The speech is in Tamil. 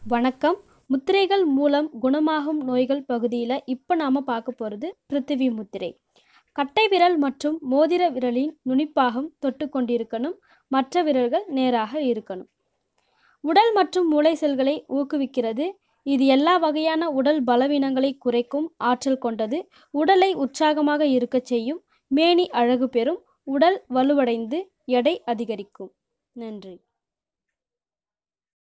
வணக்கம். முத்திரைகள் மூலம் குணமாகும் நோய்கள் பகுதியில் இப்போ நாம் பார்க்க போகிறது பிருத்திவி முத்திரை. கட்டை விரல் மற்றும் மோதிர விரலின் நுனிப்பாகம் தொட்டு கொண்டிருக்கணும். மற்ற விரல்கள் நேராக இருக்கணும். உடல் மற்றும் மூளை செல்களை ஊக்குவிக்கிறது. இது எல்லா வகையான உடல் பலவீனங்களை குறைக்கும் ஆற்றல் கொண்டது. உடலை உற்சாகமாக இருக்கச் செய்யும். மேனி அழகு பெறும். உடல் வலுவடைந்து எடை அதிகரிக்கும். நன்றி.